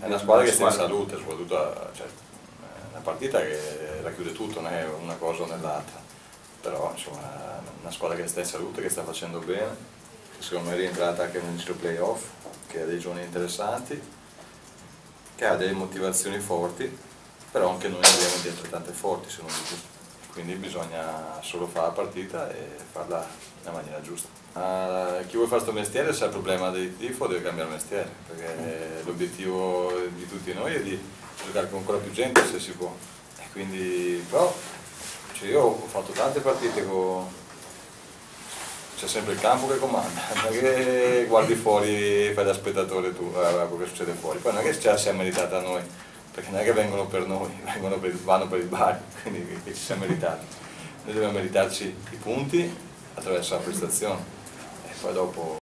È una squadra che sta in salute, soprattutto cioè, una partita che racchiude tutto, non è una cosa o nell'altra, però insomma è una squadra che sta in salute, che sta facendo bene, che secondo me è rientrata anche nel giro playoff, che ha dei giorni interessanti, che ha delle motivazioni forti, però anche noi abbiamo dietro tante forti secondo me. Quindi bisogna solo fare la partita e farla nella maniera giusta. Chi vuole fare questo mestiere, se ha il problema del tifo deve cambiare mestiere, perché l'obiettivo di tutti noi è di giocare con ancora più gente se si può. E quindi, però, cioè io ho fatto tante partite con... c'è sempre il campo che comanda, non è che guardi fuori e fai da spettatore tu quello che succede fuori, poi non è che ce la sia meritata a noi, perché non è che vengono per noi, vanno per il Bari, quindi che ci siamo meritati. Noi dobbiamo meritarci i punti attraverso la prestazione e poi dopo